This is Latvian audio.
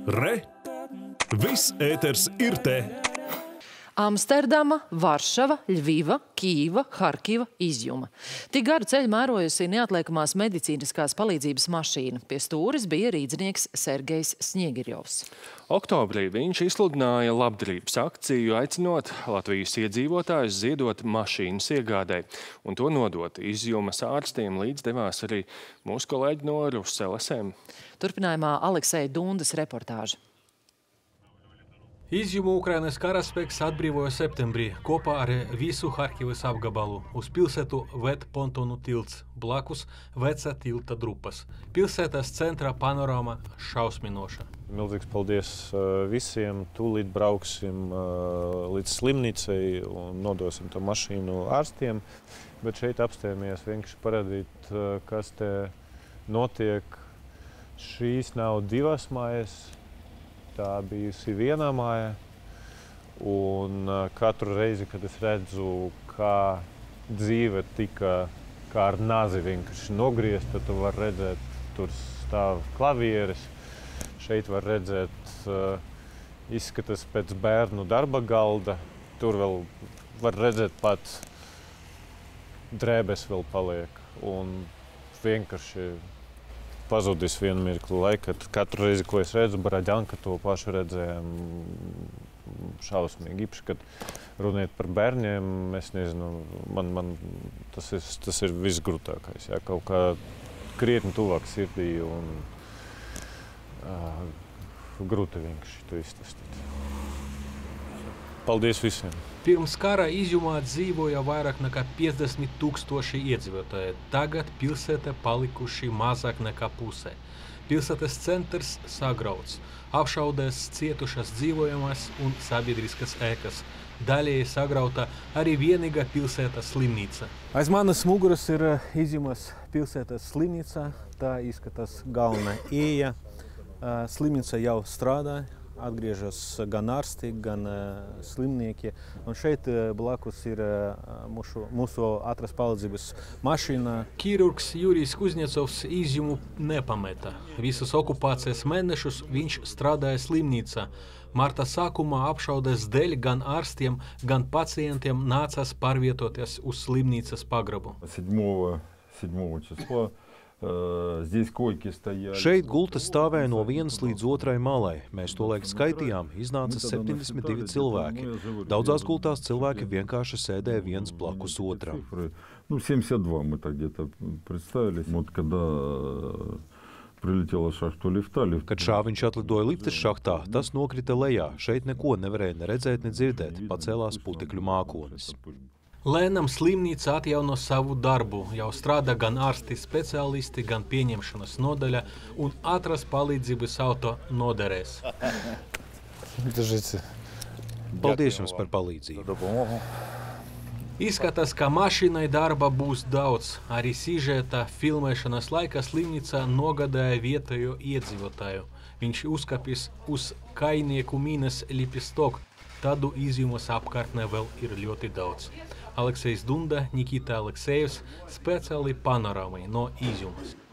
Re! Viss ēters ir te! Amsterdama, Varšava, Ļviva, Kīva, Harkiva, Izjuma. Tik garu ceļu mērojusi neatliekamās medicīniskās palīdzības mašīna. Pie stūres bija rīdznieks Sergejs Sniegirjovs. Oktobrī viņš izsludināja labdarības akciju, aicinot Latvijas iedzīvotājus ziedot mašīnas iegādē un to nodot Izjumas ārstiem, līdz devās arī mūsu kolēģi no Russelesēm. Turpinājumā Alekseja Dundas reportāža. Izjumu Ukrainas karaspēks atbrīvoja septembrī kopā ar visu Harkivas apgabalu. Uz pilsētu ved pontonu tilts, blakus veca tilta drupas. Pilsētas centra panorāma šausminoša. Milzīgs paldies visiem. Tūlīt brauksim līdz slimnīcai un nodosim to mašīnu ārstiem. Bet šeit apstājamies vienkārši parādīt, kas te notiek. Šīs nav divas mājas. Tā bijusi viena māja, un katru reizi, kad es redzu, kā dzīve tika kā ar nazi vienkārši nogriezta, tu var redzēt, tur stāv klavieres, šeit var redzēt, izskatās pēc bērnu darba galda, tur vēl var redzēt pat drēbes vēl paliek, un vienkārši pazudis vienu mirkli laika. Katru reizi, ko es redzu, Baraģanka to pašu redzējām šausmīgi. Īpaši, kad runājot par bērniem, es nezinu, man tas ir visgrūtākais. Jā, kaut kā krietni tuvāk sirdī un grūti vienkārši to iztestīt. Paldies visiem! Pirms kara Izjumā dzīvoja vairāk nekā 50 000 iedzīvotāji. Tagad pilsēta palikuši mazāk nekā pusē. Pilsētas centrs sagrauts, apšaudēs cietušas dzīvojamas un sabiedriskas ēkas. Daļēji sagrauta arī vienīgā pilsētas slimnīca. Aiz manas muguras ir Izjumas pilsētas slimnīca. Tā izskatās galvenā ieja. Slimnīca jau strādā. Atgriežas gan ārsti, gan slimnieki. Un šeit blakus ir mūsu ātrās palīdzības mašīna. Ķirurgs Jurijs Kuznecovs Izjumu nepameta. Visus okupācijas mēnešus viņš strādāja slimnīcā. Marta sākumā apšaudes dēļ gan ārstiem, gan pacientiem nācās pārvietoties uz slimnīcas pagrabu. 7. числа. Šeit gultas stāvēja no vienas līdz otrai malai. Mēs tolaik skaitījām, iznāca 72 cilvēki. Daudzās gultās cilvēki vienkārši sēdēja viens blakus otram. 72 мы так где-то представились. Вот когда прилетела шахта лифта. Kad šāviņš atlidoja liftes šahtā, tas nokrita lejā. Šeit neko nevarēja ne redzēt, ne dzirdēt. Pacēlās putekļu mākonis. Lēnām slimnīca atjauno savu darbu. Jau strādā gan ārsti speciālisti, gan pieņemšanas nodaļa un ātrās palīdzības auto noderēs. Paldies jums par palīdzību. Izskatās, ka mašīnai darba būs daudz. Arī sižeta filmēšanas laikā slimnīca nogādāja vietējo iedzīvotāju. Viņš uzkapis uz kainieku mīnas Lipistoku. Tādu Izjumas apkārtnē vēl ir ļoti daudz. Aleksejs Dunda, Nikita Aleksejevs, speciāli panorāmai no Izjumas.